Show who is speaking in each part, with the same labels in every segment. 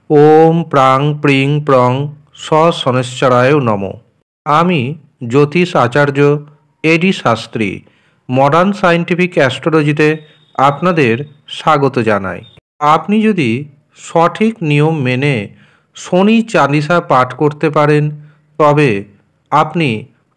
Speaker 1: ওম প্রাং প্রিং prong স শনৈশ্চরায় নম। আমি জ্যোতিষ আচার্য এডি শাস্ত্রী মডার্ন সায়েন্টিফিক অ্যাস্ট্রোলজিতে আপনাদের স্বাগত জানাই। আপনি যদি সঠিক নিয়ম মেনে শনি চালিসা পাঠ করতে পারেন তবে আপনি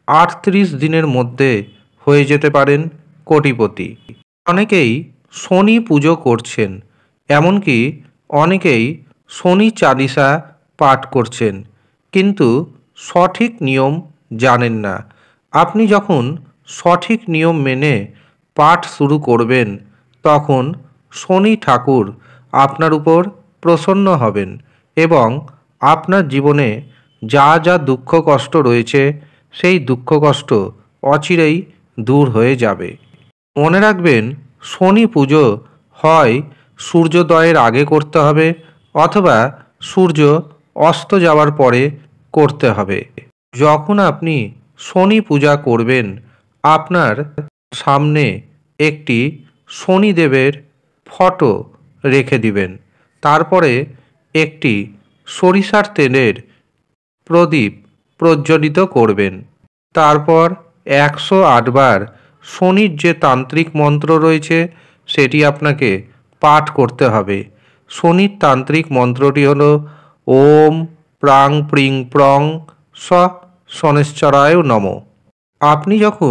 Speaker 1: 38 দিনের মধ্যে হয়ে যেতে পারেন কোটিপতি। অনেকেই শনি পুজো করছেন, এমনকি অনেকেই শনি চালিসা পাঠ করছেন, কিন্তু সঠিক নিয়ম জানেন না। আপনি যখন সঠিক নিয়ম মেনে পাঠ শুরু করবেন তখন শনি ঠাকুর আপনার উপর প্রসন্ন হবেন এবং আপনার জীবনে যা যা দুঃখ কষ্ট রয়েছে সেই দুঃখ কষ্ট অচিরেই দূর হয়ে যাবে। মনে রাখবেন, শনি পুজো হয় সূর্যোদয়ের আগে করতে হবে অথবা সূর্য অস্ত যাওয়ার পরে করতে হবে। যখন আপনি শনি পূজা করবেন আপনার সামনে একটি শনিদেবের ফটো রেখে দিবেন। তারপরে একটি সরিষার তেলের প্রদীপ প্রজ্বলিত করবেন। তারপর 108 বার শনির যে তান্ত্রিক মন্ত্র রয়েছে সেটি আপনাকে পাঠ করতে হবে। শনির তান্ত্রিক মন্ত্রটি হল ওম প্রাং প্রিং প্রং স শনৈশ্চরায় নম। আপনি যখন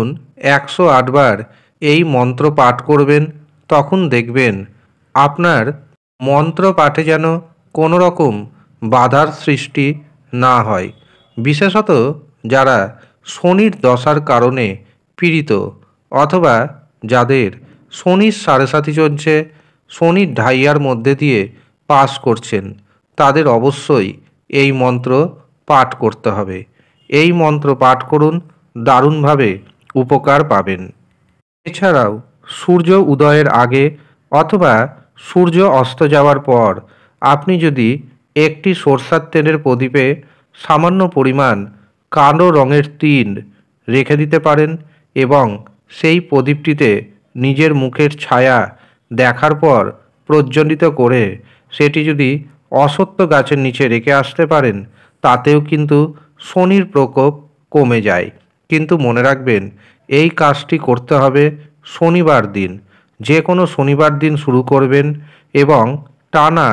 Speaker 1: 108 বার এই মন্ত্র পাঠ করবেন তখন দেখবেন আপনার মন্ত্র পাঠে যেন কোনো রকম বাধার সৃষ্টি না হয়। বিশেষত যারা শনির দশার কারণে পীড়িত অথবা যাদের শনির সাড়ে চলছে, শনির ঢাইয়ার মধ্যে দিয়ে পাস করছেন, তাদের অবশ্যই এই মন্ত্র পাঠ করতে হবে। এই মন্ত্র পাঠ করুন, দারুণভাবে উপকার পাবেন। এছাড়াও সূর্য উদয়ের আগে অথবা সূর্য অস্ত যাওয়ার পর আপনি যদি একটি সরষার তেলের প্রদীপে সামান্য পরিমাণ কালো রঙের তিল রেখে দিতে পারেন এবং সেই প্রদীপটিতে নিজের মুখের ছায়া দেখার পর প্রজ্বলিত করে সেটি যদি অশ্বত্থ গাছের নিচে রেখে আসতে পারেন তাতেও কিন্তু শনির প্রকোপ কমে যায়। কিন্তু মনে রাখবেন, এই কাজটি করতে হবে শনিবার দিন। যে কোনো শনিবার দিন শুরু করবেন এবং টানা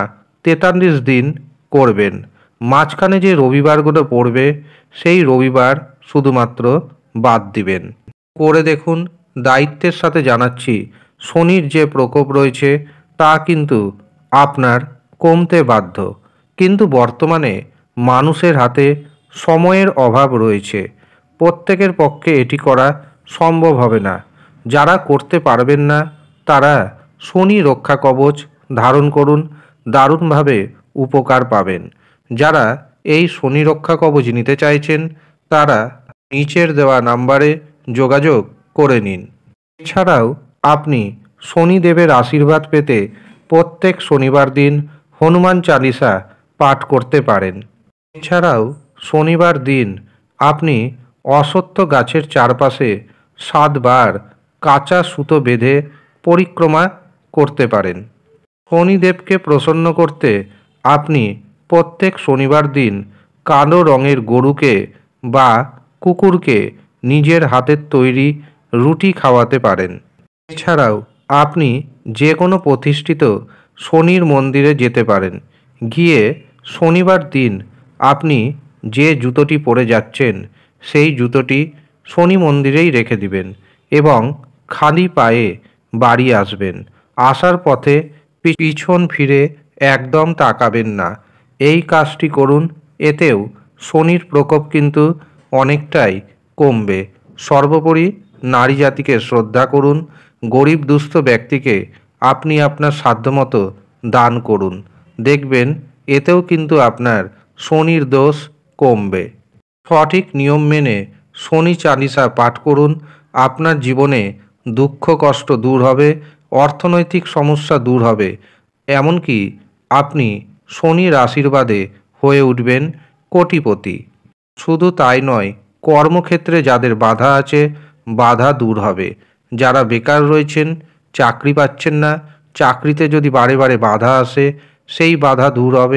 Speaker 1: 43 দিন করবেন। মাঝখানে যে রবিবারগুলো পড়বে সেই রবিবার শুধুমাত্র বাদ দিবেন। করে দেখুন, দায়িত্বের সাথে জানাচ্ছি শনির যে প্রকোপ রয়েছে তা কিন্তু আপনার কমতে বাধ্য। কিন্তু বর্তমানে মানুষের হাতে সময়ের অভাব রয়েছে, প্রত্যেকের পক্ষে এটি করা সম্ভব হবে না। যারা করতে পারবেন না তারা শনি রক্ষা কবচ ধারণ করুন, দারুণভাবে উপকার পাবেন। যারা এই শনি রক্ষা কবচ নিতে চাইছেন তারা নিচের দেওয়া নাম্বারে যোগাযোগ করে নিন। এছাড়াও আপনি শনিদেবের আশীর্বাদ পেতে প্রত্যেক শনিবার দিন হনুমান চালিসা পাঠ করতে পারেন। এছাড়াও শনিবার দিন আপনি অশ্বত্থ গাছের চারপাশে 7 বার কাঁচা সুতো বেঁধে পরিক্রমা করতে পারেন। শনিদেবকে প্রসন্ন করতে আপনি প্রত্যেক শনিবার দিন কালো রঙের গরুকে বা কুকুরকে নিজের হাতের তৈরি রুটি খাওয়াতে পারেন। এছাড়াও আপনি যে কোনো প্রতিষ্ঠিত শনির মন্দিরে যেতে পারেন। গিয়ে শনিবার দিন আপনি যে জুতোটি পরে যাচ্ছেন সেই জুতোটি শনি মন্দিরেই রেখে দিবেন এবং খালি পায়ে বাড়ি আসবেন। আসার পথে পিছন ফিরে একদম তাকাবেন না। এই কাজটি করুন, এতেও শনির প্রকোপ কিন্তু অনেকটাই কমবে। সর্বোপরি নারী জাতিকে শ্রদ্ধা করুন, গরিব দুস্থ ব্যক্তিকে আপনি আপনার সাধ্যমতো দান করুন। দেখবেন এতেও কিন্তু আপনার শনির দোষ কমবে। সঠিক নিয়ম মেনে শনি চালিসা পাঠ করুন, আপনার জীবনে দুঃখ কষ্ট দূর হবে, অর্থনৈতিক সমস্যা দূর হবে, এমনকি আপনি শনির আশীর্বাদে হয়ে উঠবেন কোটিপতি। শুধু তাই নয়, কর্মক্ষেত্রে যাদের বাধা আছে বাধা দূর হবে। যারা বেকার রয়েছেন, চাকরি পাচ্ছেন না, চাকরিতে যদি বারে বারে বাধা আসে সেই বাধা দূর হবে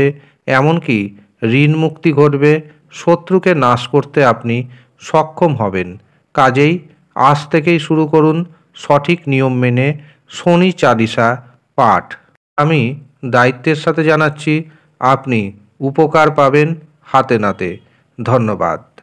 Speaker 1: এমনকি ঋণ মুক্তি ঘটবে, শত্রুকে নাশ করতে আপনি সক্ষম হবেন। কাজেই আজ থেকেই শুরু করুন সঠিক নিয়ম মেনে শনি চালিসা পাঠ। আমি দায়িত্বের সাথে জানাচ্ছি, আপনি উপকার পাবেন হাতে নাতে। ধন্যবাদ।